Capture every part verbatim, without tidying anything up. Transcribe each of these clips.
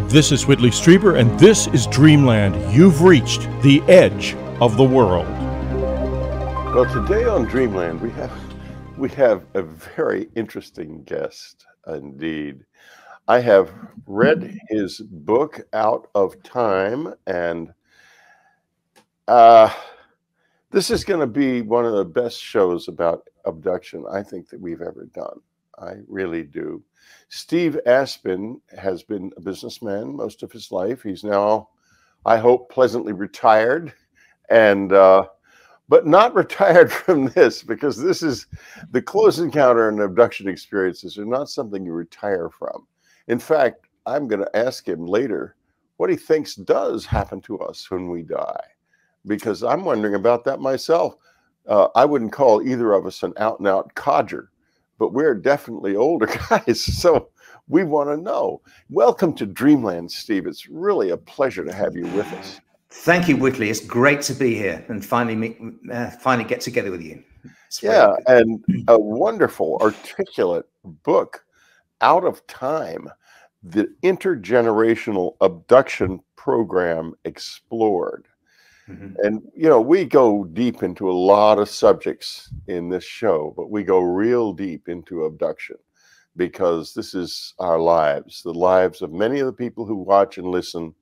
This is Whitley Strieber, and this is Dreamland. You've reached the edge of the world. Well, today on Dreamland, we have we have a very interesting guest indeed. I have read his book, Out of Time, and uh, this is going to be one of the best shows about abduction I think that we've ever done. I really do. Steve Aspin has been a businessman most of his life. He's now, I hope, pleasantly retired, and uh, but not retired from this, because this is the close encounter and abduction experiences are not something you retire from. In fact, I'm going to ask him later what he thinks does happen to us when we die, because I'm wondering about that myself. Uh, I wouldn't call either of us an out-and-out codger, but we're definitely older guys, so we want to know. Welcome to Dreamland, Steve. It's really a pleasure to have you with us. Thank you, Whitley. It's great to be here and finally meet, uh, finally get together with you. It's yeah, and a wonderful, articulate book, Out of Time, the Intergenerational Abduction Program Explored. Mm-hmm. And, you know, we go deep into a lot of subjects in this show, but we go real deep into abduction because this is our lives, the lives of many of the people who watch and listen.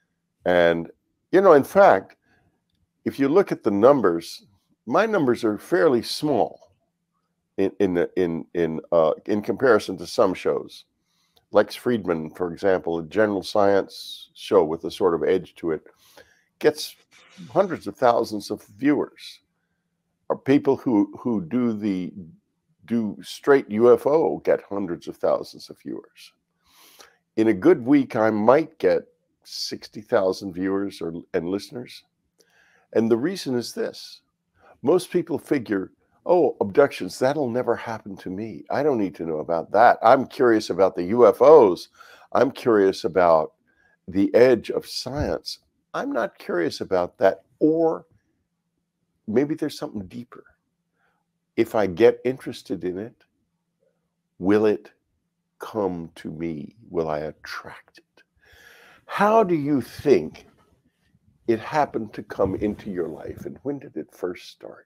And, you know, in fact, if you look at the numbers, my numbers are fairly small in in the, in in uh, in comparison to some shows. Lex Friedman, for example, a general science show with a sort of edge to it, gets hundreds of thousands of viewers. Or people who who do the do straight U F O get hundreds of thousands of viewers. In a good week, I might get sixty thousand viewers or and listeners. And the reason is this: most people figure, oh, abductions, that'll never happen to me. I don't need to know about that. I'm curious about the U F Os. I'm curious about the edge of science. I'm not curious about that. Or maybe there's something deeper. If I get interested in it, will it come to me? Will I attract it? How do you think it happened to come into your life, and when did it first start?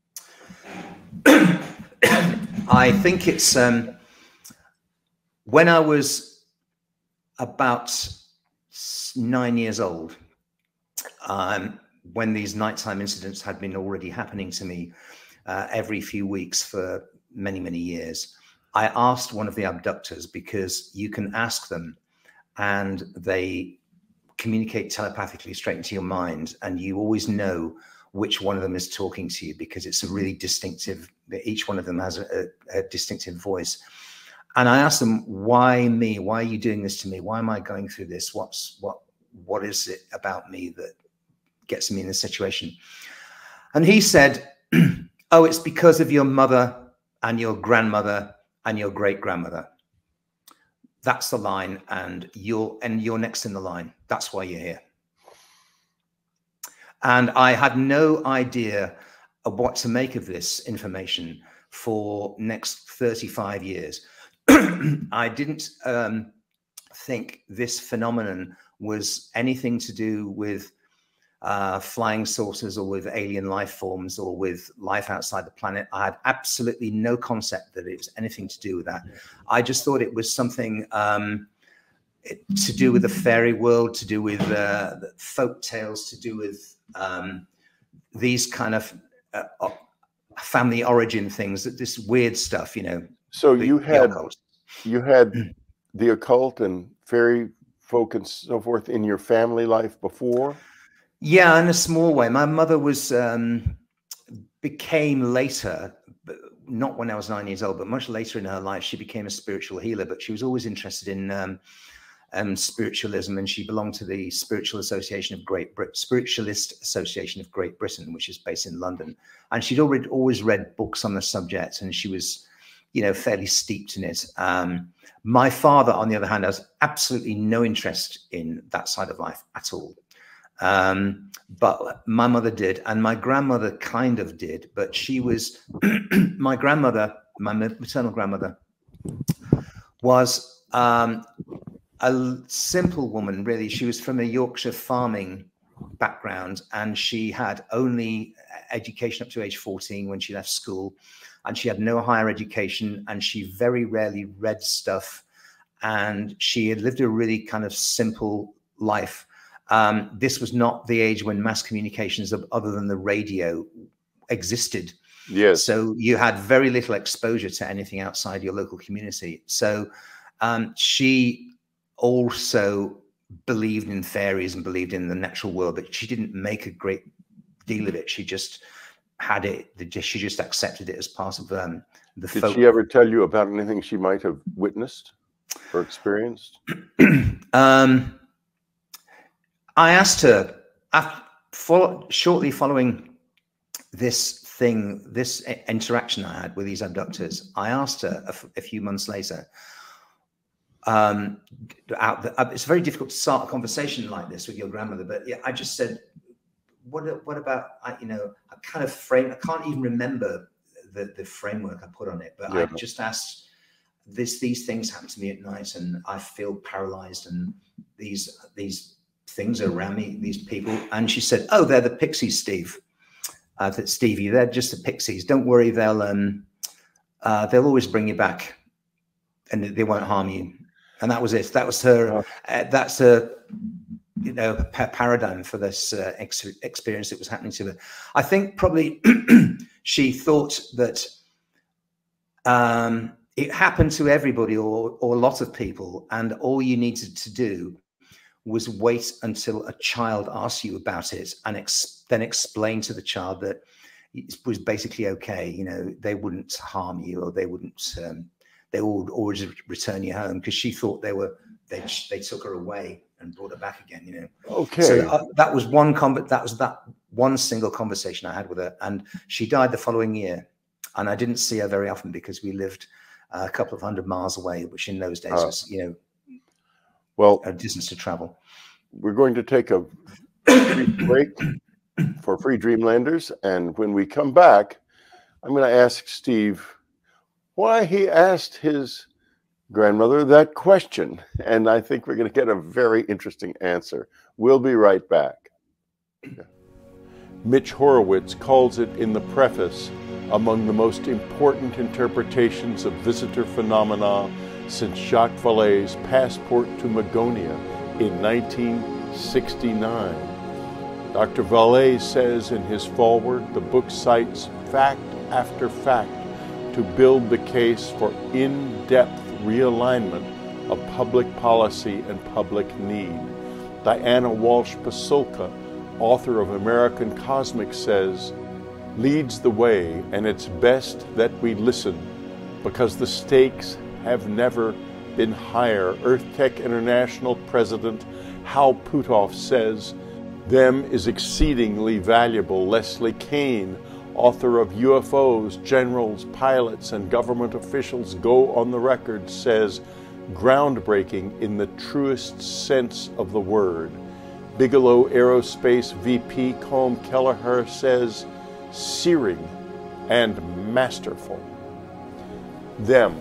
I think it's um, when I was about nine years old, um, when these nighttime incidents had been already happening to me uh, every few weeks for many, many years. I asked one of the abductors, because you can ask them and they communicate telepathically straight into your mind, and you always know which one of them is talking to you, because it's a really distinctive, each one of them has a, a distinctive voice. And I asked them, why me? Why are you doing this to me? Why am I going through this? What's what what is it about me that gets me in this situation? And he said, oh, it's because of your mother and your grandmother and your great-grandmother. That's the line, and you're and you're next in the line. That's why you're here. And I had no idea of what to make of this information for next thirty-five years. I didn't um, think this phenomenon was anything to do with uh, flying saucers or with alien life forms or with life outside the planet. I had absolutely no concept that it was anything to do with that. I just thought it was something um, it, to do with the fairy world, to do with uh, folk tales, to do with um, these kind of uh, family origin things, that this weird stuff, you know. So the, you had the you had the occult and fairy folk and so forth in your family life before? Yeah, in a small way. My mother was um, became later, but not when I was nine years old, but much later in her life, she became a spiritual healer. But she was always interested in um, um, spiritualism, and she belonged to the Spiritual Association of Great Britain, Spiritualist Association of Great Britain, which is based in London. And she'd already always read books on the subject, and she was, you know, fairly steeped in it. Um, my father, on the other hand, has absolutely no interest in that side of life at all. Um, but my mother did, and my grandmother kind of did, but she was, my grandmother, my maternal grandmother, was um, a simple woman, really. She was from a Yorkshire farming background, and she had only education up to age fourteen when she left school, and she had no higher education, and she very rarely read stuff, and she had lived a really kind of simple life. Um, this was not the age when mass communications other than the radio existed. Yes. So you had very little exposure to anything outside your local community. So um, she also believed in fairies and believed in the natural world, but she didn't make a great deal of it. She just had it. She just accepted it as part of um, the Did folk. she ever tell you about anything she might have witnessed or experienced? um, I asked her after, follow, shortly following this thing, this interaction I had with these abductors. I asked her a, a few months later. Um, out the, it's very difficult to start a conversation like this with your grandmother, but yeah, I just said, "What? What about? I, you know, I kind of frame. I can't even remember the the framework I put on it, but yeah. I just asked, this these things happen to me at night, and I feel paralyzed, and these these things are around me, these people." And she said, "Oh, they're the pixies, Steve. Uh, that Stevie, they're just the pixies. Don't worry, they'll um, uh, they'll always bring you back, and they won't harm you." And that was it. That was her. Uh, that's a, you know, a paradigm for this uh, ex experience that was happening to her. I think probably she thought that um, it happened to everybody or or a lot of people, and all you needed to do was wait until a child asked you about it, and ex then explain to the child that it was basically okay. You know, they wouldn't harm you, or they wouldn't. Um, they would always return you home, because she thought they were they they took her away and brought her back again. You know. Okay. So uh, that was one con that was that one single conversation I had with her, and she died the following year, and I didn't see her very often because we lived uh, a couple of hundred miles away, which in those days uh, was, you know, well, a distance to travel. We're going to take a break for Free Dreamlanders, and when we come back, I'm going to ask Steve why he asked his grandmother that question, and I think we're going to get a very interesting answer. We'll be right back. Mitch Horowitz calls it in the preface among the most important interpretations of visitor phenomena since Jacques Vallée's Passport to Magonia in nineteen sixty-nine. Doctor Vallée says in his foreword, the book cites fact after fact to build the case for in-depth realignment of public policy and public need. Diana Walsh Pasulka, author of American Cosmic, says, leads the way, and it's best that we listen because the stakes have never been higher. EarthTech International President Hal Puthoff says, them is exceedingly valuable. Leslie Kean, author of U F Os, Generals, Pilots, and Government Officials Go on the Record, says, groundbreaking in the truest sense of the word. Bigelow Aerospace V P Colm Kelleher says, searing and masterful. Them,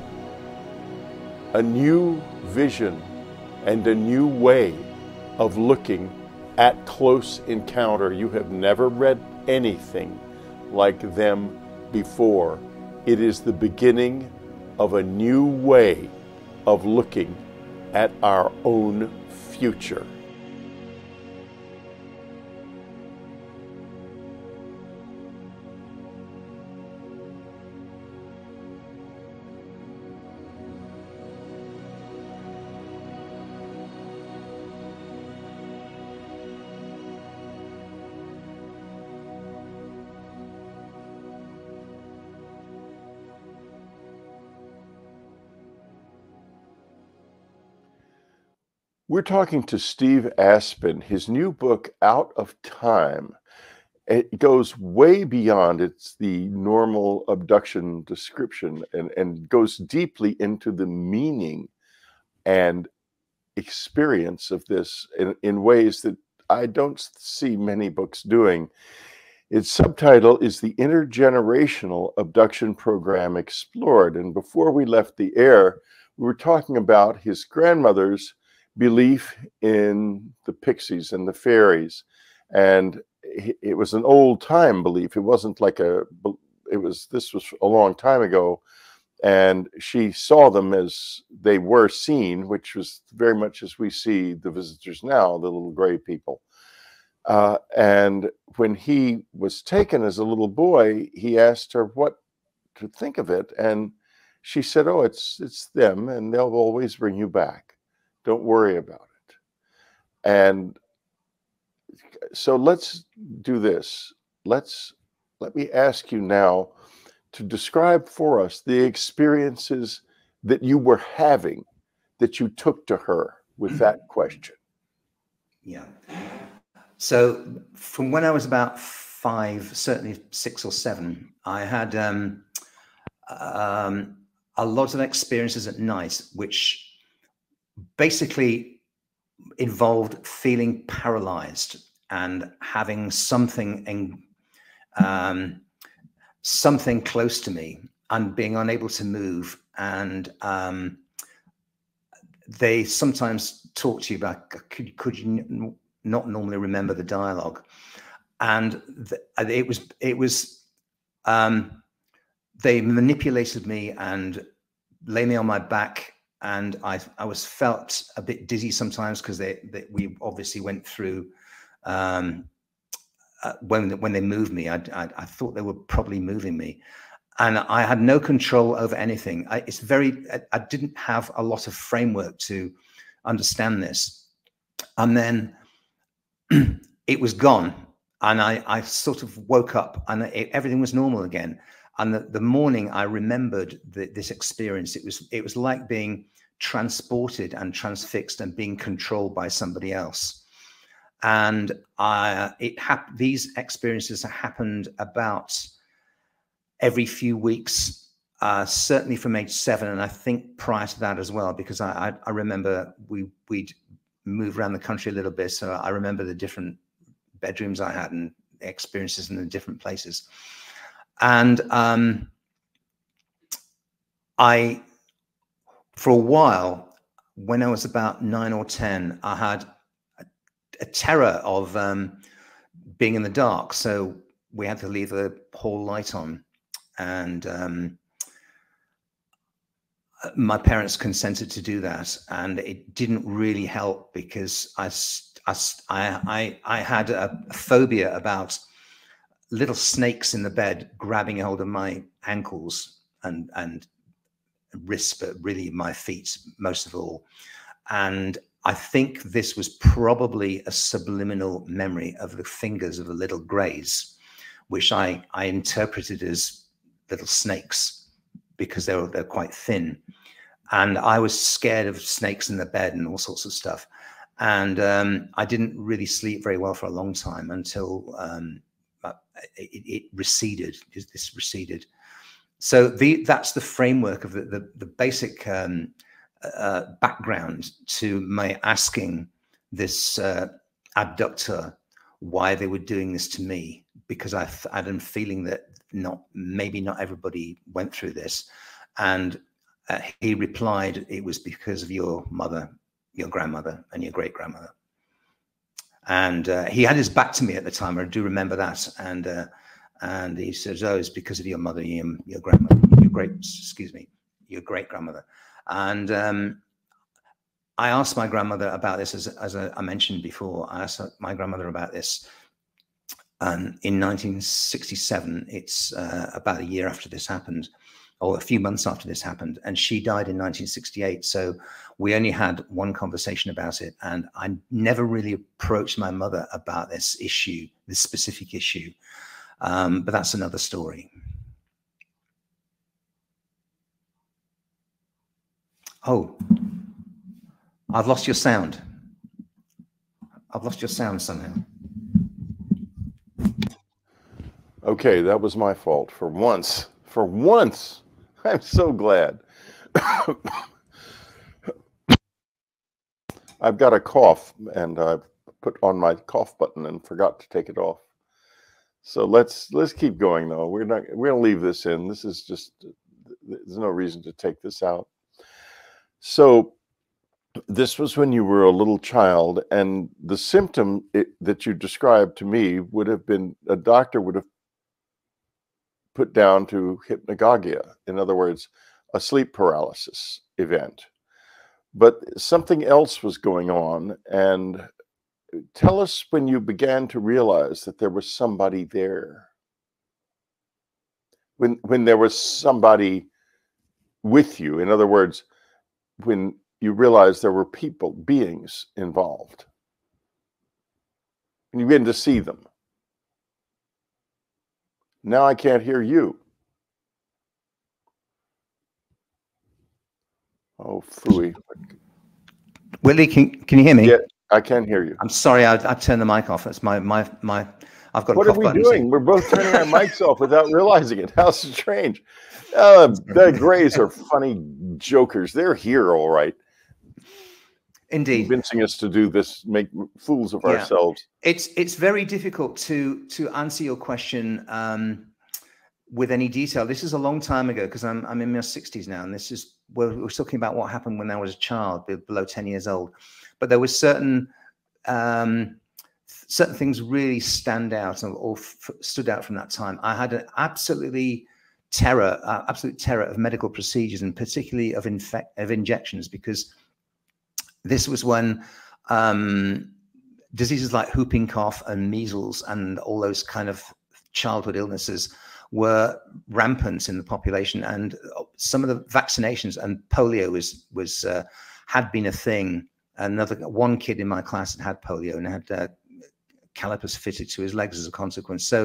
a new vision and a new way of looking at close encounter. You have never read anything like them before. It is the beginning of a new way of looking at our own future. We're talking to Steve Aspin. His new book, Out of Time, it goes way beyond it's the normal abduction description and, and goes deeply into the meaning and experience of this in, in ways that I don't see many books doing. Its subtitle is The Intergenerational Abduction Program Explored. And before we left the air, we were talking about his grandmother's belief in the pixies and the fairies. And it was an old time belief. It wasn't like a, it was, this was a long time ago. And she saw them as they were seen, which was very much as we see the visitors now, the little gray people. Uh, and when he was taken as a little boy, he asked her what to think of it. And she said, oh, it's, it's them, and they'll always bring you back. Don't worry about it. And so let's do this. Let's, let me ask you now to describe for us the experiences that you were having, that you took to her with that question. Yeah. So from when I was about five, certainly six or seven, I had um, um, a lot of experiences at night, which basically involved feeling paralyzed and having something in, um, something close to me and being unable to move. And um, they sometimes talk to you about, could, could you not normally remember the dialogue? And the, it was, it was, um, they manipulated me and lay me on my back. And I, I was felt a bit dizzy sometimes because they, they, we obviously went through, um, uh, when, when they moved me, I, I, I thought they were probably moving me. And I had no control over anything. I, it's very, I, I didn't have a lot of framework to understand this. And then it was gone. And I, I sort of woke up and it, everything was normal again. And the, the morning I remembered the, this experience, it was, it was like being transported and transfixed and being controlled by somebody else. And I, it hap- these experiences happened about every few weeks, uh, certainly from age seven. And I think prior to that as well, because I, I, I remember we, we'd move around the country a little bit. So I remember the different bedrooms I had and experiences in the different places. And um, I, for a while, when I was about nine or ten, I had a, a terror of um, being in the dark. So we had to leave the hall light on. And um, my parents consented to do that. And it didn't really help because I, I, I, I had a phobia about little snakes in the bed grabbing hold of my ankles and, and wrists, but really my feet most of all. And I think this was probably a subliminal memory of the fingers of the little greys, which I, I interpreted as little snakes because they were, they're quite thin. And I was scared of snakes in the bed and all sorts of stuff. And um, I didn't really sleep very well for a long time until um, it, it receded, this receded. So the, that's the framework of the, the, the basic um, uh, background to my asking this uh, abductor why they were doing this to me, because I, I had a feeling that not maybe not everybody went through this. And uh, he replied, it was because of your mother, your grandmother, and your great-grandmother. And uh, he had his back to me at the time. I do remember that. And uh, and he says, "Oh, it's because of your mother, your, your grandmother, your great, excuse me, your great-grandmother." And um, I asked my grandmother about this, as as I mentioned before. I asked my grandmother about this. And in nineteen sixty-seven, it's uh, about a year after this happened, or a few months after this happened, and she died in nineteen sixty-eight. So we only had one conversation about it, and I never really approached my mother about this issue, this specific issue. Um, but that's another story. Oh, I've lost your sound. I've lost your sound somehow. Okay, that was my fault for once. For once. I'm so glad. I've got a cough, and I've put on my cough button and forgot to take it off. So let's let's keep going, though. We're not we're gonna leave this in. This is just, there's no reason to take this out. So this was when you were a little child, and the symptom it, that you described to me would have been, a doctor would have put down to hypnagogia. In other words, a sleep paralysis event. But something else was going on. And tell us when you began to realize that there was somebody there. When, when there was somebody with you. In other words, when you realized there were people, beings involved. And you begin to see them. Now I can't hear you. Oh, phooey. Whitley, can, can you hear me? Yeah, I can hear you. I'm sorry, I, I turned the mic off. It's my, my, my, I've got a What cough are we button, doing? so- We're both turning our mics off without realizing it. How strange. Uh, the Greys are funny jokers. They're here, all right. Indeed. Convincing us to do this, make fools of Yeah. ourselves. It's it's very difficult to to answer your question um, with any detail. This is a long time ago, because I'm I'm in my sixties now, and this is we're, we're talking about what happened when I was a child, below ten years old. But there was certain um, certain things really stand out or, or f stood out from that time. I had an absolutely terror, uh, absolute terror of medical procedures, and particularly of infect of injections, because this was when um, diseases like whooping cough and measles and all those kind of childhood illnesses were rampant in the population, and some of the vaccinations, and polio was was uh, had been a thing. Another one kid in my class had had polio and had uh, calipers fitted to his legs as a consequence. So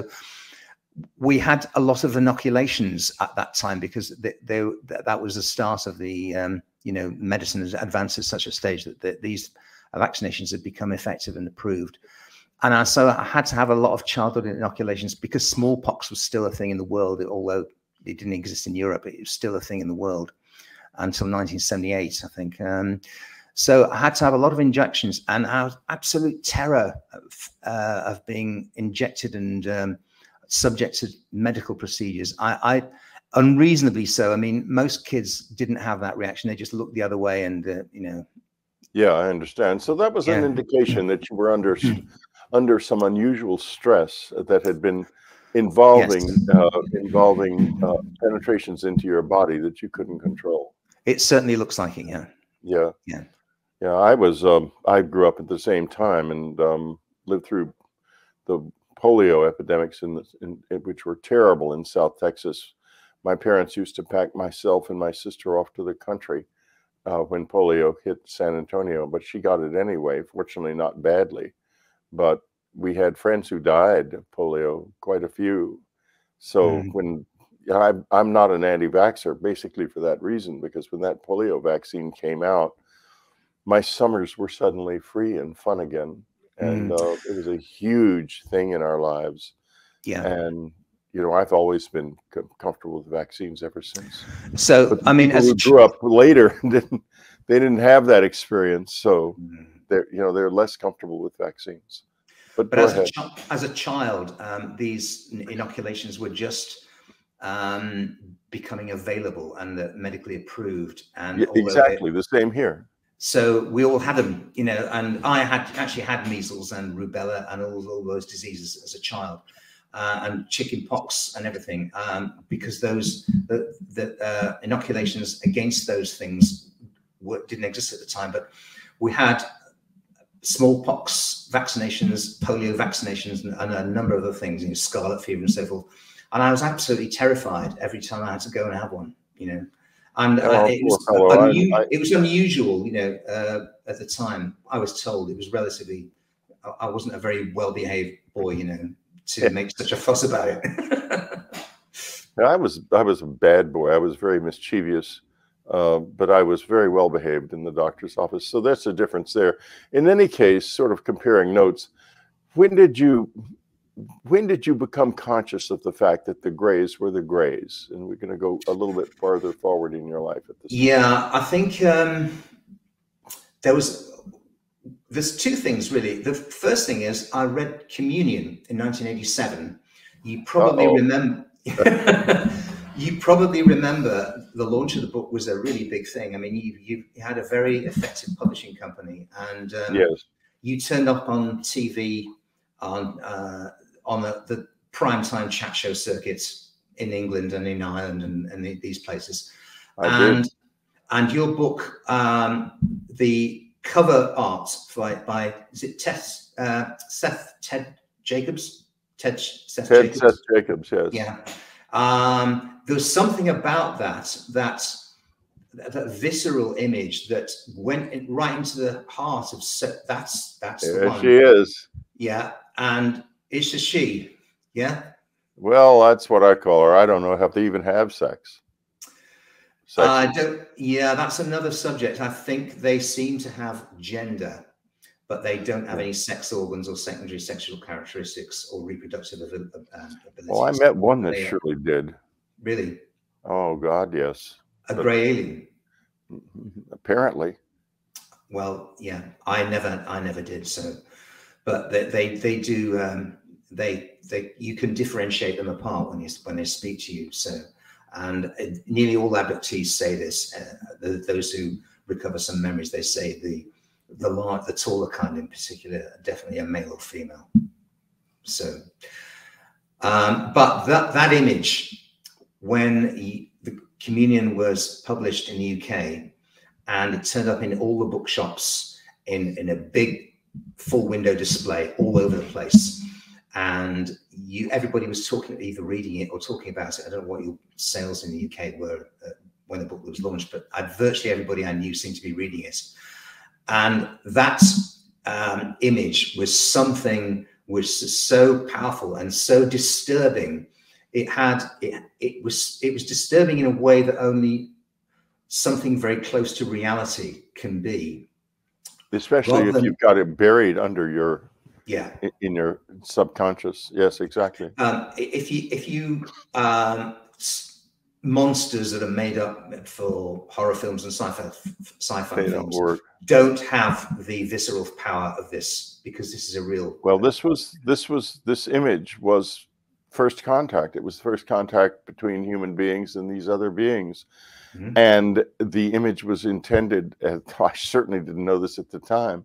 we had a lot of inoculations at that time, because they, they, that was the start of the um, you know, medicine has advanced to such a stage that, that these vaccinations had become effective and approved. And I, so I had to have a lot of childhood inoculations, because smallpox was still a thing in the world, although it didn't exist in Europe. It was still a thing in the world until nineteen seventy-eight, I think. Um, so I had to have a lot of injections, and I was absolute terror of, uh, of being injected and um, subject to medical procedures. I, I unreasonably so. I mean, most kids didn't have that reaction. They just looked the other way, and uh, you know. Yeah, I understand. So that was Yeah. an indication that you were under under some unusual stress that had been involving Yes. uh, involving uh, penetrations into your body that you couldn't control. It certainly looks like it. Yeah. Yeah. Yeah. Yeah. I was. Um, I grew up at the same time and um, lived through the polio epidemics, in, the, in, in which were terrible in South Texas. My parents used to pack myself and my sister off to the country uh, when polio hit San Antonio, but she got it anyway, fortunately not badly. But we had friends who died of polio, quite a few. So mm. when I, I'm not an anti-vaxxer, basically for that reason, because when that polio vaccine came out, my summers were suddenly free and fun again. And mm. uh, it was a huge thing in our lives. Yeah. And you know, I've always been comfortable with vaccines ever since. So, but I mean, as who grew up later, didn't they didn't have that experience, so mm. they're you know they're less comfortable with vaccines. But, but go as ahead. a as a child, um, these inoculations were just um, becoming available and uh, medically approved, and yeah, exactly the same here. So we all had them, you know, and I had actually had measles and rubella and all, all those diseases as a child. Uh, and chicken pox and everything, um, because those the, the uh, inoculations against those things were, didn't exist at the time. But we had smallpox vaccinations, polio vaccinations, and, and a number of other things, you know, scarlet fever and so forth. And I was absolutely terrified every time I had to go and have one, you know. And oh, uh, it, was hello. I, I, it was unusual, you know, uh, at the time. I was told it was relatively, I wasn't a very well-behaved boy, you know, to yeah. make such a fuss about it. I was I was a bad boy. I was very mischievous, uh, but I was very well behaved in the doctor's office. So that's a difference there. In any case, sort of comparing notes, when did you when did you become conscious of the fact that the Greys were the Greys? And we're going to go a little bit farther forward in your life at this Yeah, time. I think um, there was. There's two things, really. The first thing is I read Communion in nineteen eighty-seven. You probably Uh-oh. remember You probably remember the launch of the book was a really big thing. I mean, you, you had a very effective publishing company, and um, yes, you turned up on T V on uh, on the, the primetime chat show circuits in England and in Ireland and, and these places. I and did. and your book, um, the cover art by, by is it Tess, uh, Seth Ted Jacobs? Ted Seth Ted Jacobs. Seth Jacobs, yes. Yeah. Um, there was something about that, that that visceral image that went in, right into the heart of se- that's that's the There one. she is. Yeah, and it's a she. Yeah. Well, that's what I call her. I don't know if they even have sex. I Sex. uh, don't. Yeah, that's another subject. I think they seem to have gender, but they don't have any sex organs or secondary sexual characteristics or reproductive um, abilities. Well, I met one that they, surely did. Really? Oh God, yes. A But grey alien? apparently. Well, yeah, I never, I never did. So, but they, they, they do. Um, they, they, you can differentiate them apart when you when they speak to you. So, and uh, nearly all abductees say this. Uh, the, those who recover some memories, they say the the large, the taller kind in particular, definitely a male or female. So, um, but that that image, when he, the Communion was published in the U K, and it turned up in all the bookshops in in a big full window display all over the place, and you everybody was talking, either reading it or talking about it. I don't know what your sales in the U K were uh, when the book was launched, but I, virtually everybody I knew seemed to be reading it. And that um, image was something which was so powerful and so disturbing. It had it, it was it was disturbing in a way that only something very close to reality can be. Especially Rather if than, you've got it buried under your yeah, in your subconscious. Yes, exactly. um, if you if you um, monsters that are made up for horror films and sci-fi sci-fi They don't films work. don't have the visceral power of this, because this is a real. Well, this was this was this image was first contact. It was first contact between human beings and these other beings. Mm-hmm. And the image was intended, and I certainly didn't know this at the time,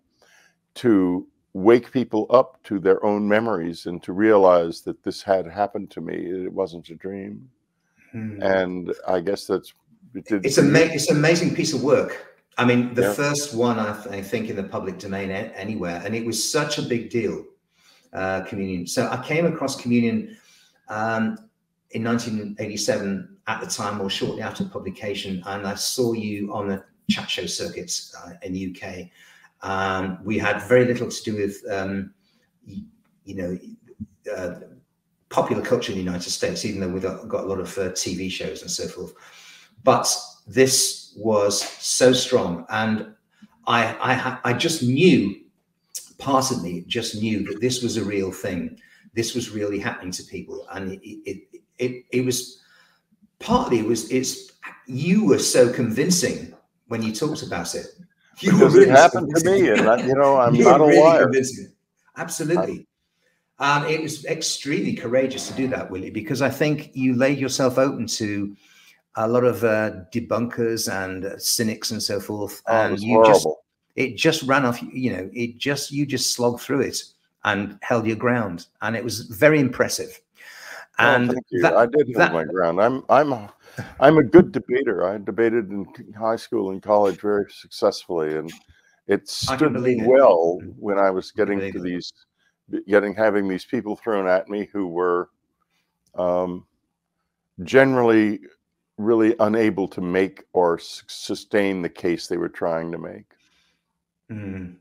to wake people up to their own memories and to realize that this had happened to me. It wasn't a dream. Mm-hmm. And I guess that's it did it's a it's an amazing piece of work. I mean, the yeah. first one I, th I think in the public domain anywhere, and it was such a big deal. Uh, Communion. So I came across Communion um, in nineteen eighty-seven at the time, or shortly after publication, and I saw you on the chat show circuits uh, in the U K. Um, we had very little to do with, um, you, you know, uh, popular culture in the United States, even though we've got, got a lot of uh, T V shows and so forth. But this was so strong, and I, I, I just knew, part of me just knew that this was a real thing. This was really happening to people, and it, it, it, it was partly it was it's you were so convincing when you talked about it. You because were really it happened to me, and that, you know, I'm you not a really liar. Convincing. Absolutely. Um, it was extremely courageous to do that, Willie, because I think you laid yourself open to a lot of uh, debunkers and uh, cynics and so forth. Oh, and it was you horrible. just it just ran off, you know, it just you just slogged through it and held your ground, and it was very impressive. And oh, thank you. That, I did hold that, my ground. I'm I'm I'm a good debater. I debated in high school and college very successfully, and it stood me well it. when I was getting I to it. these, getting having these people thrown at me who were um, generally really unable to make or sustain the case they were trying to make. Mm.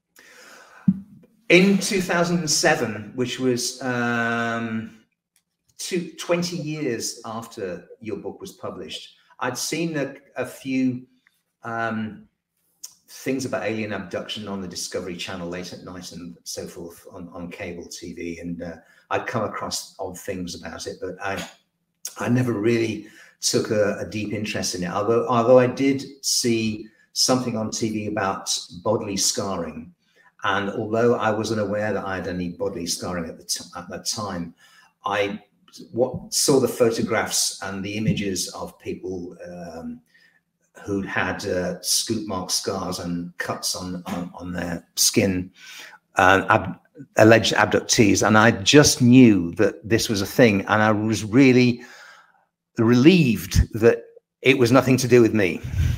In two thousand seven, which was um, two, twenty years after your book was published, I'd seen a, a few um, things about alien abduction on the Discovery Channel late at night and so forth on, on cable T V. And uh, I'd come across odd things about it, but I, I never really took a, a deep interest in it. Although, although I did see something on T V about bodily scarring. And although I wasn't aware that I had any bodily scarring at, the t at that time, I what saw the photographs and the images of people um, who'd had uh, scoop mark scars and cuts on on, on their skin, uh, ab alleged abductees, and I just knew that this was a thing, and I was really relieved that it was nothing to do with me.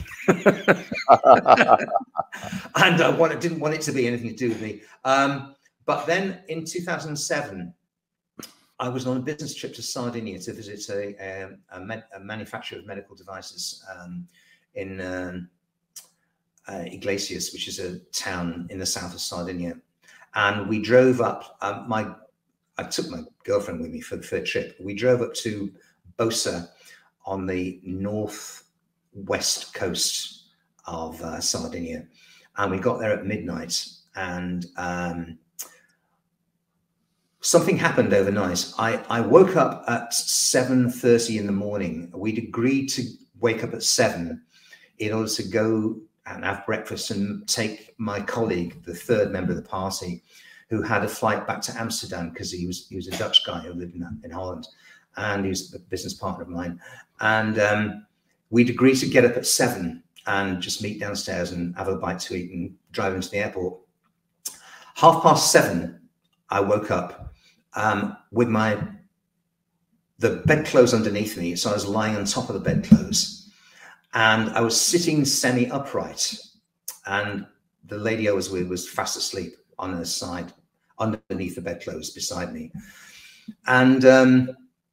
And I wanted, didn't want it to be anything to do with me. Um, but then in two thousand seven, I was on a business trip to Sardinia to visit a, a, a, med, a manufacturer of medical devices um, in um, uh, Iglesias, which is a town in the south of Sardinia. And we drove up, um, my, I took my girlfriend with me for the third trip. We drove up to Bosa on the northwest coast of uh, Sardinia. And we got there at midnight, and um, something happened overnight. I, I woke up at seven thirty in the morning. We'd agreed to wake up at seven in order to go and have breakfast and take my colleague, the third member of the party, who had a flight back to Amsterdam, because he was he was a Dutch guy who lived in, in Holland, and he was a business partner of mine. And um, we'd agreed to get up at seven and just meet downstairs and have a bite to eat and drive into the airport. Half past seven, I woke up um, with my the bedclothes underneath me, so I was lying on top of the bedclothes, and I was sitting semi-upright, and the lady I was with was fast asleep on her side, underneath the bedclothes beside me. And um,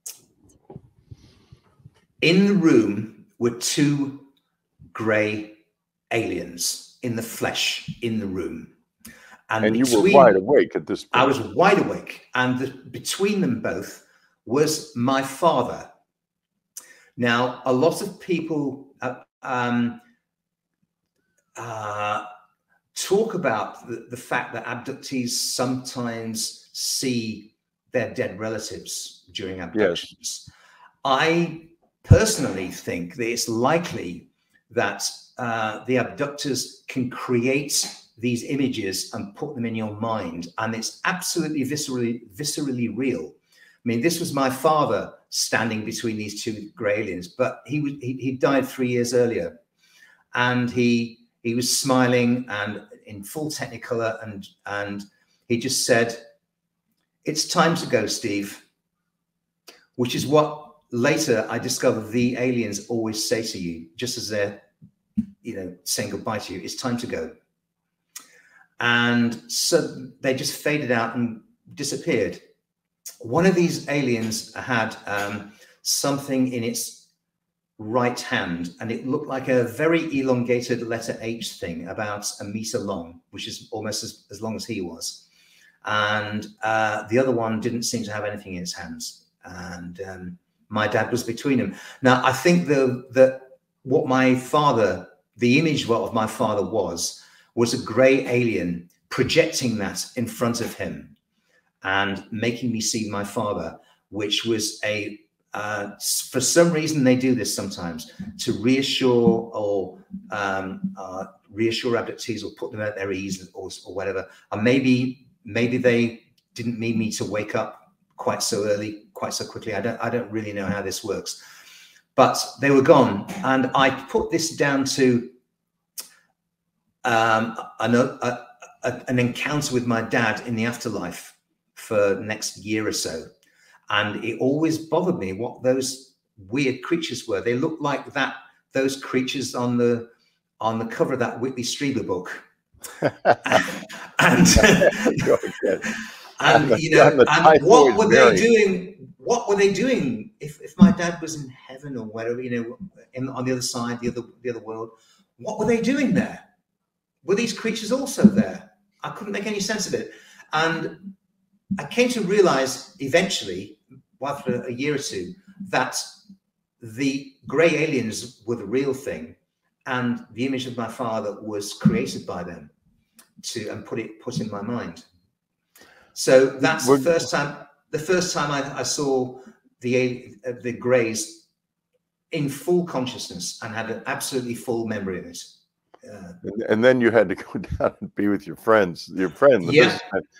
in the room were two grey aliens in the flesh in the room. And, and between, you were wide awake at this point. I was wide awake. And the, between them both was my father. Now, a lot of people uh, um, uh, talk about the, the fact that abductees sometimes see their dead relatives during abductions. Yes. I personally think that it's likely that uh, the abductors can create these images and put them in your mind, and it's absolutely viscerally, viscerally real. I mean, this was my father standing between these two grey aliens, but he was he, he died three years earlier, and he he was smiling and in full Technicolor, and and he just said, "It's time to go, Steve," which is what later I discovered the aliens always say to you, just as they're, you know, saying goodbye to you. It's time to go. And so they just faded out and disappeared. One of these aliens had um, something in its right hand, and it looked like a very elongated letter H thing, about a meter long, which is almost as, as long as he was. And uh, the other one didn't seem to have anything in its hands. And um, my dad was between them. Now, I think the, the, what my father, the image of my father was, was a grey alien projecting that in front of him and making me see my father, which was a, uh, for some reason they do this sometimes, to reassure or um, uh, reassure abductees or put them at their ease or, or whatever. And maybe, maybe they didn't need me to wake up quite so early, quite so quickly. I don't, I don't really know how this works, but they were gone. And I put this down to um, an, a, a, an encounter with my dad in the afterlife for the next year or so. And it always bothered me what those weird creatures were. They looked like that, those creatures on the, on the cover of that Whitley Strieber book. and, and you know, and what were they doing? What were they doing if, if my dad was in heaven or whatever, you know, in, on the other side, the other, the other world? What were they doing there? Were these creatures also there? I couldn't make any sense of it. And I came to realize eventually, after a year or two, that the grey aliens were the real thing, and the image of my father was created by them to and put it put in my mind. So that's the first time. The first time I, I saw the uh, the greys in full consciousness and had an absolutely full memory of it. Uh, and, and then you had to go down and be with your friends, your friend. Yeah.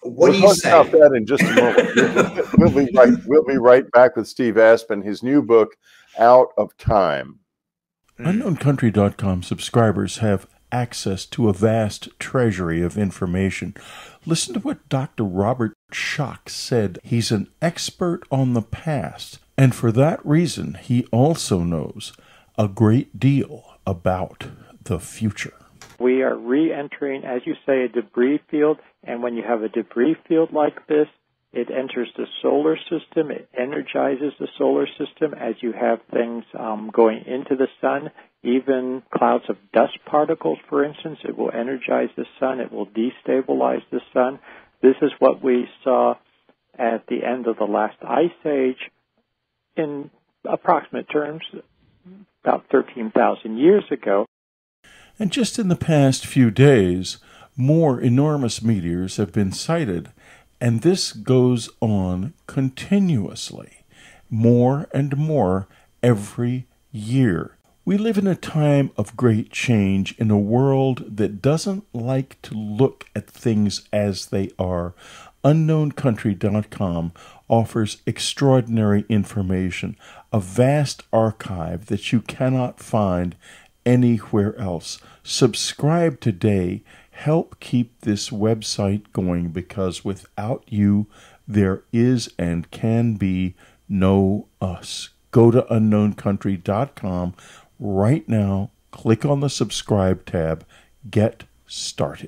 What we'll do you talk say? about that in just a moment. We'll, we'll be right. We'll be right back with Steve Aspin, his new book, Out of Time. unknown country dot com subscribers have access to a vast treasury of information. Listen to what Doctor Robert Schock said. He's an expert on the past, and for that reason, he also knows a great deal about the future. We are re-entering, as you say, a debris field, and when you have a debris field like this, it enters the solar system, it energizes the solar system as you have things um, going into the sun, even clouds of dust particles, for instance. It will energize the sun, it will destabilize the sun. This is what we saw at the end of the last ice age in approximate terms, about thirteen thousand years ago. And just in the past few days, more enormous meteors have been sighted, and this goes on continuously, more and more every year. We live in a time of great change in a world that doesn't like to look at things as they are. unknown country dot com offers extraordinary information, a vast archive that you cannot find anywhere else. Subscribe today. Help keep this website going, because without you, there is and can be no us. Go to unknown country dot com right now. Click on the subscribe tab. Get started.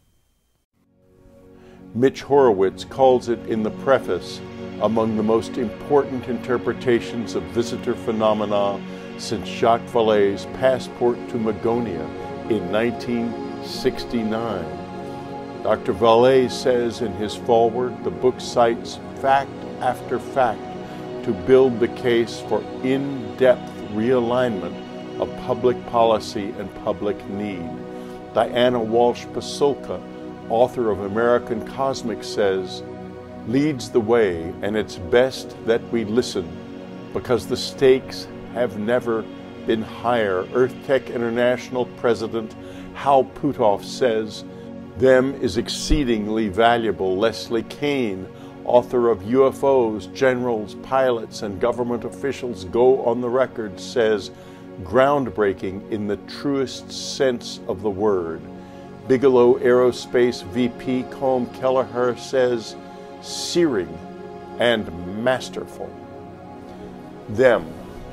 Mitch Horowitz calls it in the preface among the most important interpretations of visitor phenomena since Jacques Vallée's Passport to Magonia in nineteen sixty-nine. Doctor Vallée says in his foreword, the book cites fact after fact to build the case for in-depth realignment of public policy and public need. Diana Walsh Pasulka, author of American Cosmic, says, leads the way, and it's best that we listen because the stakes have never been higher. Earth Tech International President Hal Puthoff says, them is exceedingly valuable. Leslie Kean, author of U F Os, Generals, Pilots, and Government Officials Go on the Record, says, groundbreaking in the truest sense of the word. Bigelow Aerospace V P Colm Kelleher says, searing and masterful. Them,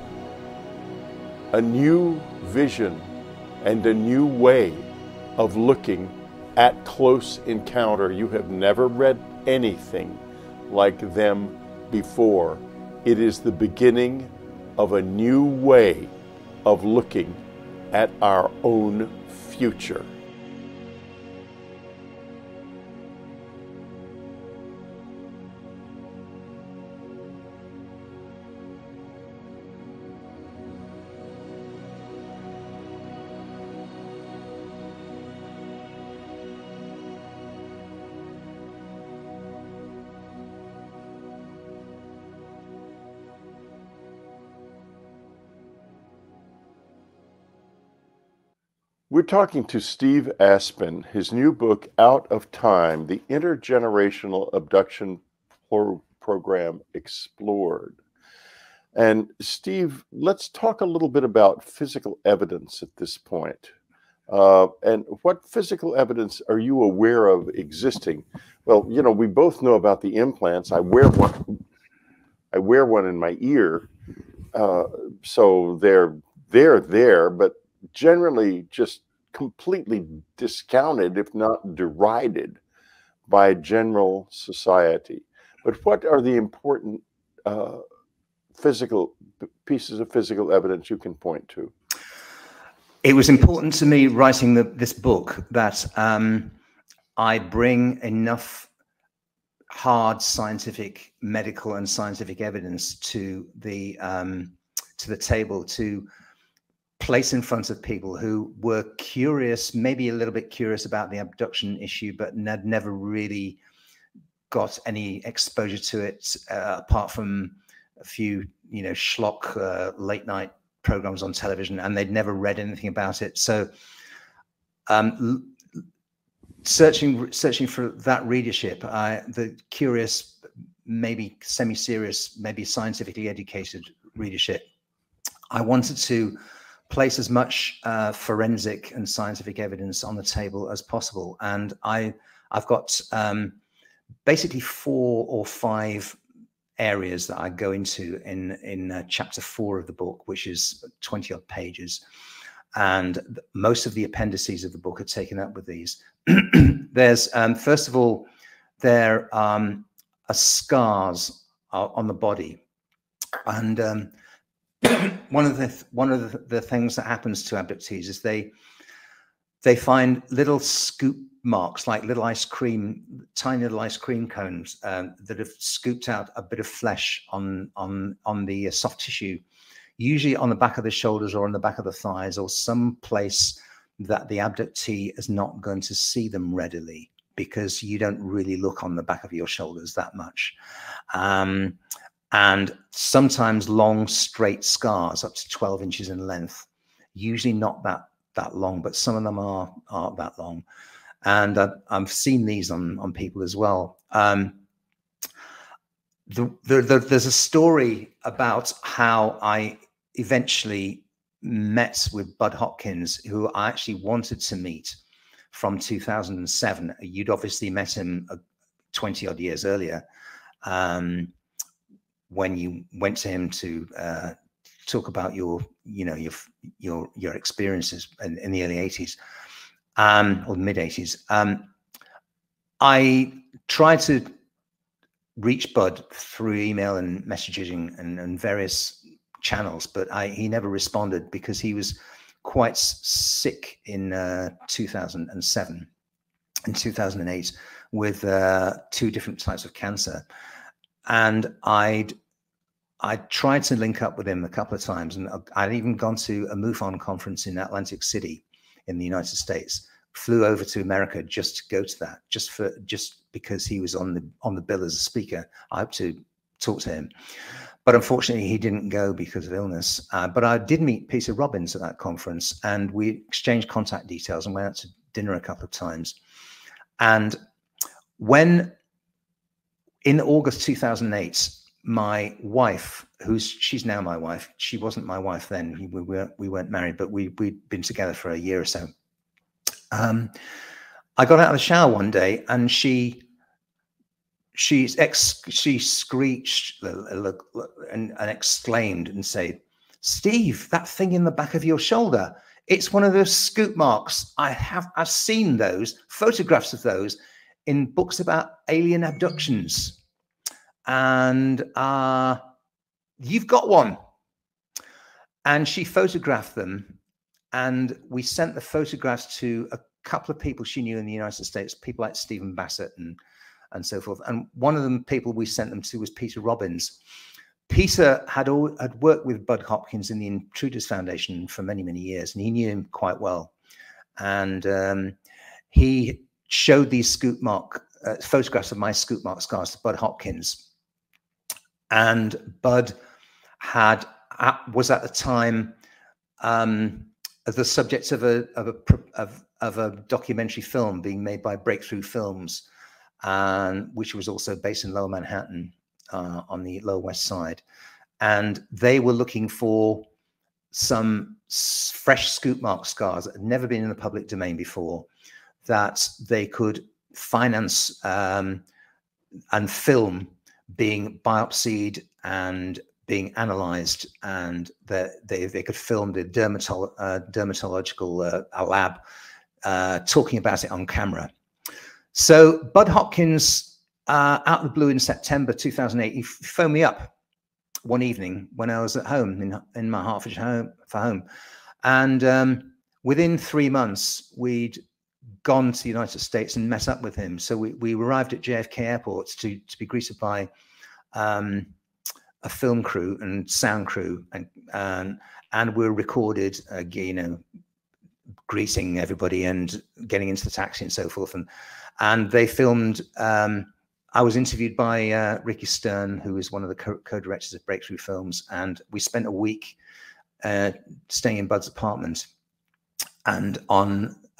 a new vision and a new way of looking at close encounter. You have never read anything like them before. It is the beginning of a new way of looking at our own future. We're talking to Steve Aspin, his new book, Out of Time, the Intergenerational Abduction Pro- Program Explored. And Steve, let's talk a little bit about physical evidence at this point. Uh, and what physical evidence are you aware of existing? Well, you know, we both know about the implants. I wear one. I wear one in my ear, uh, so they're they're there, but generally just completely discounted, if not derided, by general society. But what are the important uh, physical pieces of physical evidence you can point to? It was important to me writing the, this book that um, I bring enough hard scientific, medical and scientific evidence to the um, to the table to place in front of people who were curious, maybe a little bit curious about the abduction issue, but had never really got any exposure to it uh, apart from a few, you know, schlock uh, late night programs on television, and they'd never read anything about it. So um, searching searching for that readership, uh, the curious, maybe semi-serious, maybe scientifically educated readership. I wanted to place as much uh, forensic and scientific evidence on the table as possible, and I I've got um, basically four or five areas that I go into in in uh, chapter four of the book, which is twenty odd pages, and most of the appendices of the book are taken up with these. There's um, first of all, there um, are scars uh, on the body, and um, one of the th one of the, the things that happens to abductees is they they find little scoop marks, like little ice cream, tiny little ice cream cones um, that have scooped out a bit of flesh on on on the uh, soft tissue, usually on the back of the shoulders or on the back of the thighs, or some place that the abductee is not going to see them readily, because you don't really look on the back of your shoulders that much. Um, and sometimes long, straight scars up to twelve inches in length, usually not that that long, but some of them are, are that long. And uh, I've seen these on, on people as well. Um, the, the, the, there's a story about how I eventually met with Bud Hopkins, who I actually wanted to meet from two thousand seven. You'd obviously met him twenty odd years earlier, um, when you went to him to uh, talk about your, you know, your your your experiences in, in the early eighties, um, or mid eighties. Um, I tried to reach Bud through email and messaging and, and various channels, but I, he never responded because he was quite sick in uh, two thousand seven and two thousand eight with uh, two different types of cancer. And I'd I tried to link up with him a couple of times, and I'd even gone to a MUFON conference in Atlantic City in the United States, flew over to America just to go to that, just for just because he was on the on the bill as a speaker. I hope to talk to him. But unfortunately, he didn't go because of illness. Uh, but I did meet Peter Robbins at that conference, and we exchanged contact details and went out to dinner a couple of times. And when, in August two thousand eight, my wife, who's she's now my wife, she wasn't my wife then, we, we, weren't, we weren't married, but we, we'd been together for a year or so. Um, I got out of the shower one day, and she She's ex she screeched and, and exclaimed and said, "Steve, that thing in the back of your shoulder, it's one of those scoop marks. I have I've seen those, photographs of those in books about alien abductions. And uh, you've got one." And she photographed them, and we sent the photographs to a couple of people she knew in the United States, people like Stephen Bassett and and so forth. And one of the people we sent them to was Peter Robbins. Peter had, all, had worked with Bud Hopkins in the Intruders Foundation for many, many years, and he knew him quite well. And um, he showed these scoop mark, uh, photographs of my scoop mark scars to Bud Hopkins. And Bud had, uh, was at the time um, the subject of a, of, a, of, of a documentary film being made by Breakthrough Films, and which was also based in Lower Manhattan, uh, on the Lower West Side. And they were looking for some fresh scoop mark scars that had never been in the public domain before, that they could finance um, and film being biopsied and being analyzed, and that they, they could film the dermatolo uh, dermatological uh, lab uh, talking about it on camera. So Bud Hopkins, uh, out of the blue in September two thousand eight, he phoned me up one evening when I was at home in, in my Hertfordshire home for home. And um, within three months, we'd gone to the United States and met up with him. So we, we arrived at J F K Airport to, to be greeted by um, a film crew and sound crew. And, um, and we were recorded, uh, you know, greeting everybody and getting into the taxi and so forth. And And they filmed, um, I was interviewed by uh, Ricky Stern, who is one of the co-directors of Breakthrough Films. And we spent a week uh, staying in Bud's apartment. And on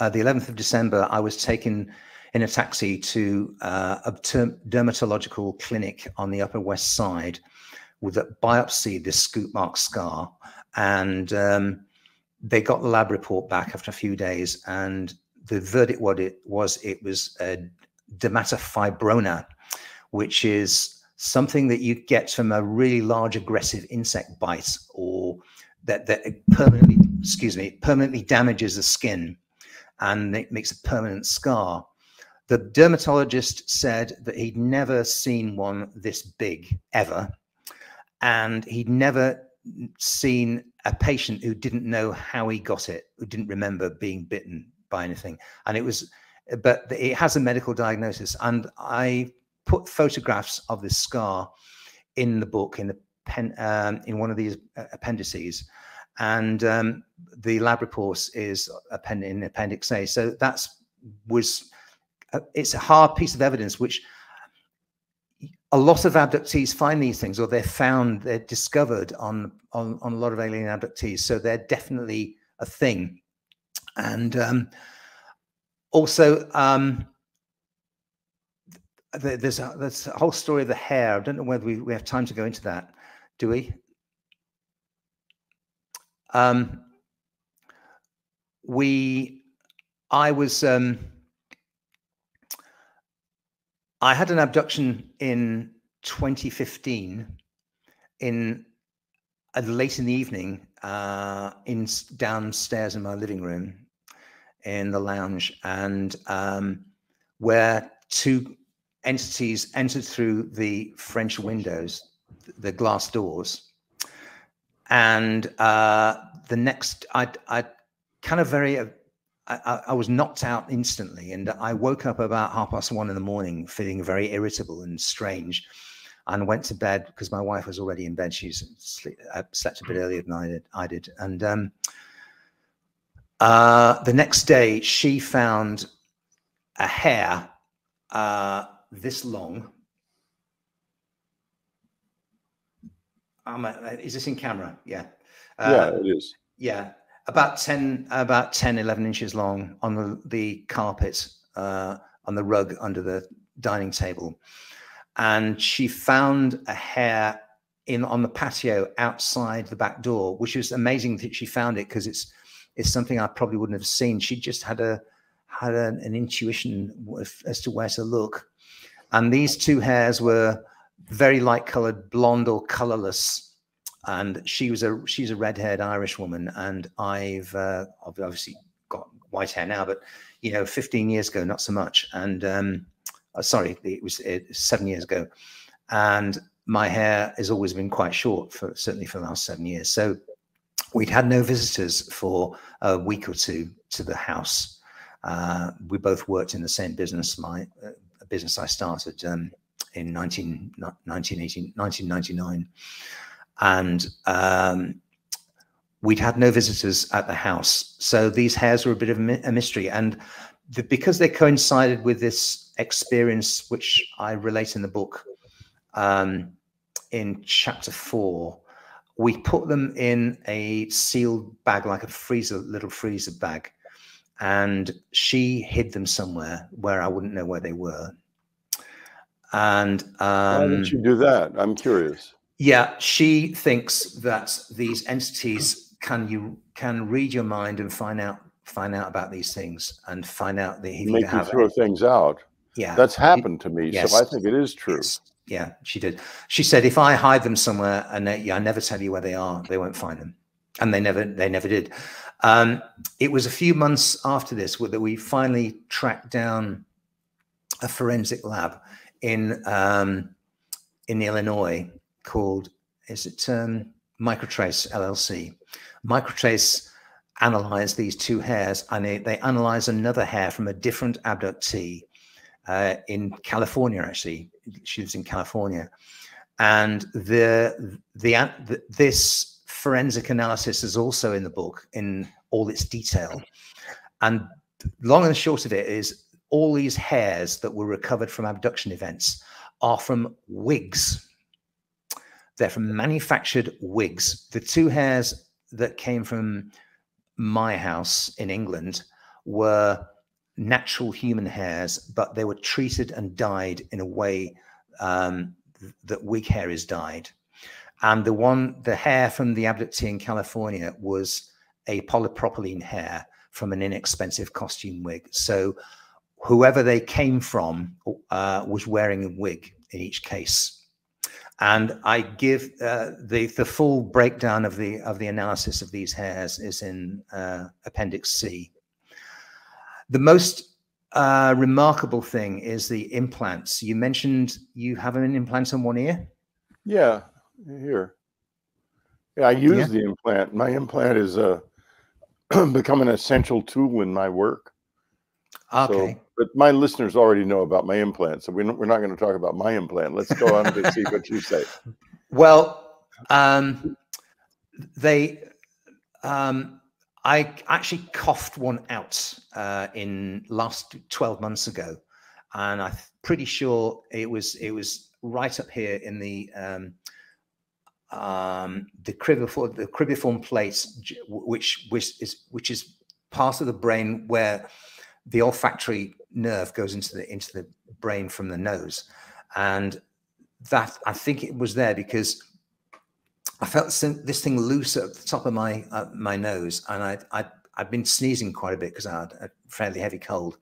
uh, the eleventh of December, I was taken in a taxi to uh, a dermatological clinic on the Upper West Side with a biopsy, this scoop mark scar. And um, they got the lab report back after a few days. And the verdict what it was, it was a dermatofibrona, which is something that you get from a really large aggressive insect bite, or that, that it permanently, excuse me, permanently damages the skin and it makes a permanent scar. The dermatologist said that he'd never seen one this big ever. And he'd never seen a patient who didn't know how he got it, who didn't remember being bitten by anything. And it was, but it has a medical diagnosis. And I put photographs of this scar in the book, in the pen, um, in one of these appendices. And um, the lab report is append in Appendix A. So that's was, uh, it's a hard piece of evidence, which a lot of abductees find these things, or they're found, they're discovered on, on, on a lot of alien abductees. So they're definitely a thing. And um, also, um, there's a, there's a whole story of the hair. I don't know whether we, we have time to go into that. Do we? Um, we, I was, um, I had an abduction in twenty fifteen in uh, late in the evening, uh, in downstairs in my living room in the lounge, and um, where two entities entered through the French windows, the glass doors. And uh, the next, I, I kind of very, uh, I, I was knocked out instantly, and I woke up about half past one in the morning, feeling very irritable and strange, and went to bed because my wife was already in bed. She's sleep, uh, slept a bit earlier than I did. I did. And um, uh, the next day, she found a hair uh, this long. Um, is this in camera? Yeah. Uh, yeah, it is. Yeah. About ten, about ten, eleven inches long on the, the carpet, uh, on the rug under the dining table. And she found a hair in on the patio outside the back door, which was amazing that she found it, because it's, it's something I probably wouldn't have seen. She just had a, had a, an intuition as to where to look. And these two hairs were very light colored, blonde or colorless. And she was a, she's a red-haired Irish woman. And I've uh, obviously got white hair now, but, you know, fifteen years ago, not so much. And um, uh, sorry, it was uh, seven years ago. And my hair has always been quite short, for certainly for the last seven years. So we'd had no visitors for a week or two to the house. Uh, we both worked in the same business, my uh, business I started um, in nineteen ninety-nine. And um, we'd had no visitors at the house. So these hairs were a bit of a mystery. And the, because they coincided with this experience, which I relate in the book um, in chapter four, we put them in a sealed bag, like a freezer, little freezer bag. And she hid them somewhere where I wouldn't know where they were. And um, why did you do that? I'm curious. Yeah, she thinks that these entities can you can read your mind and find out find out about these things and find out the make you throw it. things out. Yeah, that's happened to me. Yes. So I think it is true. Yes. Yeah, she did. She said, if I hide them somewhere and they, yeah, I never tell you where they are, they won't find them. And they never they never did. Um, it was a few months after this that we finally tracked down a forensic lab in um, in Illinois called, is it um, Microtrace L L C. Microtrace analyzed these two hairs, and they, they analyzed another hair from a different abductee uh, in California. Actually, she lives in California, and the, the the this forensic analysis is also in the book in all its detail. And long and short of it is, all these hairs that were recovered from abduction events are from wigs. They're from manufactured wigs. The two hairs that came from my house in England were natural human hairs, but they were treated and dyed in a way um, th that wig hair is dyed. And the one, the hair from the abductee in California was a polypropylene hair from an inexpensive costume wig. So whoever they came from uh, was wearing a wig in each case. And I give uh, the the full breakdown of the of the analysis of these hairs is in uh, Appendix C. The most uh, remarkable thing is the implants. You mentioned you have an implant on one ear. Yeah, here. Yeah, I use Yeah. the implant. My implant is uh, become an essential tool in my work. Okay. So, but my listeners already know about my implant, so we're not, we're not going to talk about my implant. Let's go on to see what you say. Well, um, they, um, I actually coughed one out uh, in last twelve months ago, and I'm pretty sure it was it was right up here in the um, um, the cribriform the cribriform plates, which which is which is part of the brain where the olfactory nerve goes into the into the brain from the nose, and that I think it was there because I felt this thing loose at the top of my uh, my nose, and I I I'd been sneezing quite a bit because I had a fairly heavy cold,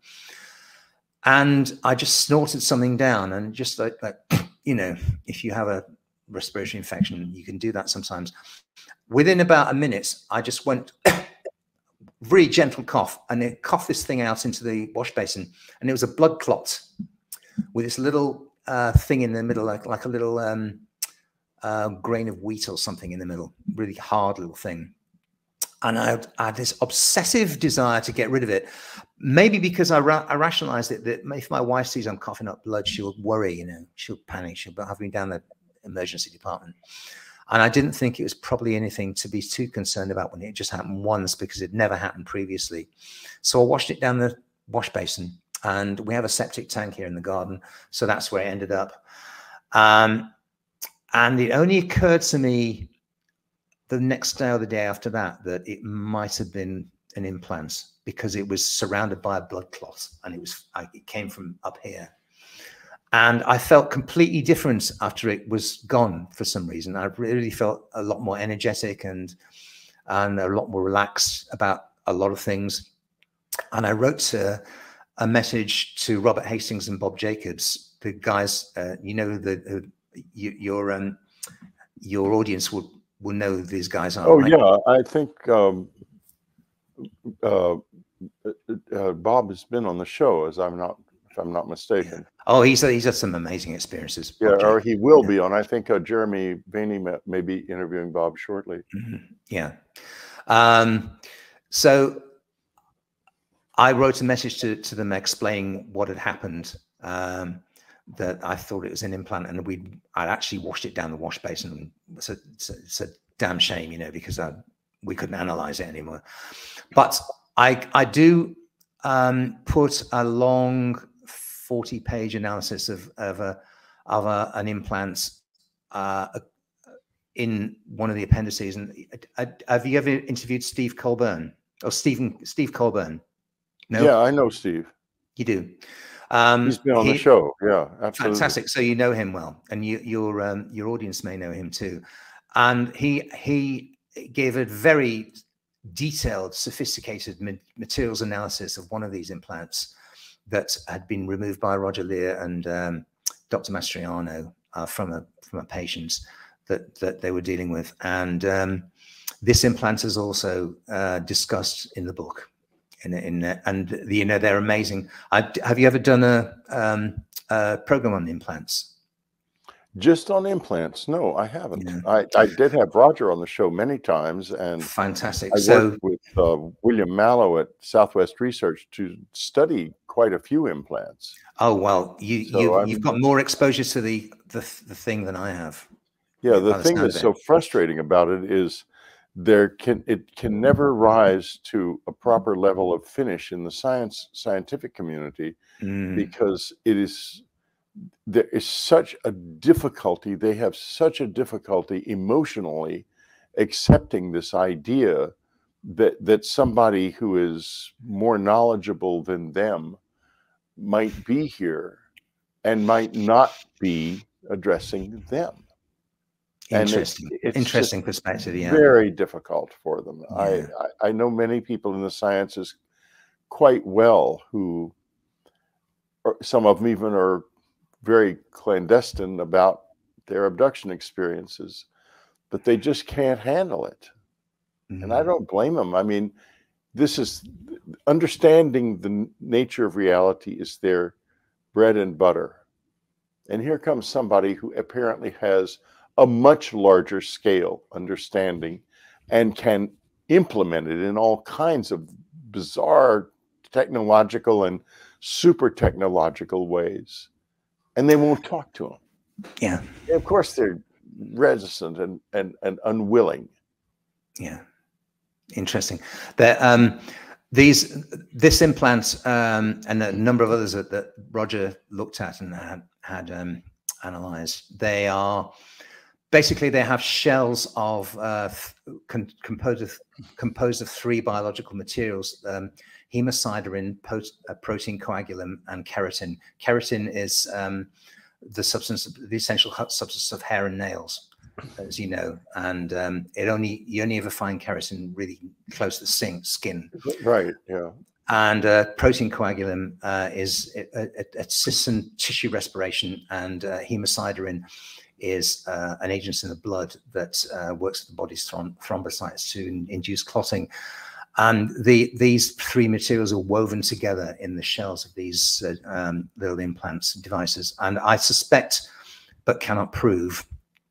and I just snorted something down, and just like like you know, if you have a respiratory infection, you can do that sometimes. Within about a minute, I just went. Very gentle cough, and it coughed this thing out into the wash basin, and it was a blood clot with this little uh, thing in the middle, like like a little um, uh, grain of wheat or something in the middle, really hard little thing. And I, I had this obsessive desire to get rid of it, maybe because I, ra I rationalized it that if my wife sees I'm coughing up blood, she'll worry, you know, she'll panic, she'll have me down the emergency department. And I didn't think it was probably anything to be too concerned about when it just happened once, because it never happened previously. So I washed it down the wash basin, and we have a septic tank here in the garden. So that's where it ended up. Um, and it only occurred to me the next day or the day after that, that it might have been an implant, because it was surrounded by a blood clot, and it was, it came from up here. And I felt completely different after it was gone for some reason. I really felt a lot more energetic and, and a lot more relaxed about a lot of things. And I wrote a, a message to Robert Hastings and Bob Jacobs, the guys, uh, you know, the, uh, you, your, um, your audience will, will know who these guys are. Oh, right? yeah. I think um, uh, uh, Bob has been on the show, as I'm not, if I'm not mistaken. Yeah. Oh, he's he's had some amazing experiences. Yeah, Bob or Jacobs. he will Yeah. be on. I think uh, Jeremy Vainey may be interviewing Bob shortly. Mm-hmm. Yeah. Um, so I wrote a message to, to them explaining what had happened, um, that I thought it was an implant, and we I'd actually washed it down the wash basin. It's a, it's a, it's a damn shame, you know, because I, we couldn't analyze it anymore. But I, I do um, put a long forty page analysis of, of, a, of a, an implant uh, in one of the appendices. And uh, have you ever interviewed Steve Colburn or Stephen, Steve Colburn? No? Yeah, I know Steve. You do. Um, He's been on he, the show. Yeah, absolutely. Fantastic. So you know him well, and you, your um, your audience may know him too. And he he gave a very detailed, sophisticated ma materials analysis of one of these implants that had been removed by Roger Lear and um, Doctor Mastriano uh, from a from a patient that that they were dealing with. And um, this implant is also uh, discussed in the book. In, in uh, and the, you know, they're amazing. I, have you ever done a, um, a program on implants? Just on implants? No, I haven't. Yeah. I, I did have Roger on the show many times, and Fantastic. I So worked with uh, William Mallow at Southwest Research to study quite a few implants. oh well, you So you I'm- you've got more exposure to the the the thing than I have. Yeah, the by the thing sound that's of so it. frustrating about it is there can it can never rise to a proper level of finish in the science scientific community, Mm. because it is there is such a difficulty. They have such a difficulty emotionally accepting this idea that that somebody who is more knowledgeable than them might be here and might not be addressing them. Interesting, and it's, it's interesting perspective. Yeah, very difficult for them. Yeah. I, I I know many people in the sciences quite well who, or some of them even are very clandestine about their abduction experiences, but they just can't handle it. Mm-hmm. And I don't blame them. I mean, this is understanding the nature of reality is their bread and butter. And here comes somebody who apparently has a much larger scale understanding and can implement it in all kinds of bizarre technological and super technological ways. And they won't talk to him. Yeah. And of course, they're reticent and, and, and unwilling. Yeah. Interesting. That um, these this implant um, and a number of others that, that Roger looked at and had had um, analyzed, they are basically they have shells of uh, con composed of composed of three biological materials: um, hemosiderin, uh, protein coagulum, and keratin. Keratin is um, the substance, the essential substance of hair and nails, as you know, and um, it only you only ever find keratin really close to the skin. Right. Yeah. And uh, protein coagulum uh, is it, it, it assists in tissue respiration, and uh, hemosiderin is uh, an agent in the blood that uh, works with the body's throm thrombocytes to in induce clotting. And the these three materials are woven together in the shells of these uh, um, little implants devices, and I suspect, but cannot prove,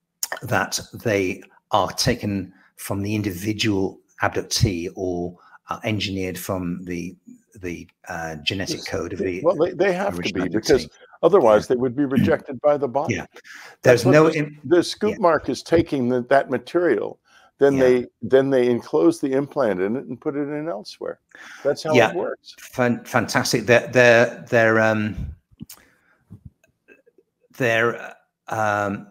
that they are taken from the individual abductee or are engineered from the the uh, genetic code of the. Well, they, they have to be, because otherwise yeah. they would be rejected by the body. Yeah, there's no. The, the scoop yeah. mark is taking the, that material. Then yeah. they then they enclose the implant in it and put it in elsewhere. That's how yeah. it works. Fan fantastic. They're they're they're um they're um.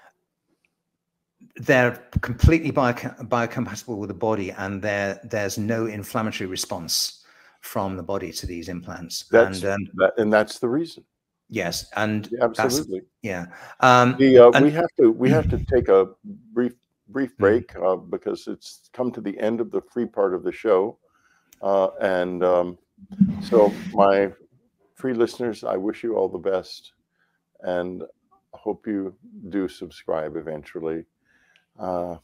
They're completely bio biocompatible with the body, and there there's no inflammatory response from the body to these implants. That's, and um, that, and that's the reason. Yes, and yeah, absolutely. Yeah. Um, the, uh, and, we have to we have to take a brief brief break uh, because it's come to the end of the free part of the show, uh, and um, so my free listeners, I wish you all the best, and hope you do subscribe eventually. Uh,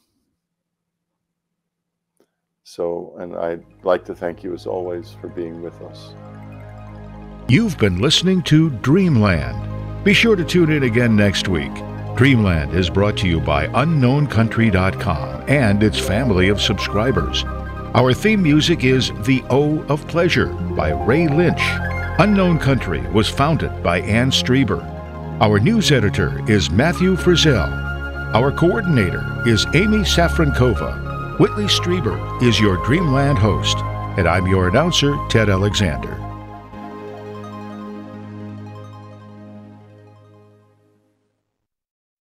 so, and I'd like to thank you as always for being with us. You've been listening to Dreamland. Be sure to tune in again next week. Dreamland is brought to you by unknown country dot com and its family of subscribers. Our theme music is The O of Pleasure by Ray Lynch. Unknown Country was founded by Ann Strieber. Our news editor is Matthew Frizzell. Our coordinator is Amy Safrankova. Whitley Strieber is your Dreamland host, and I'm your announcer, Ted Alexander.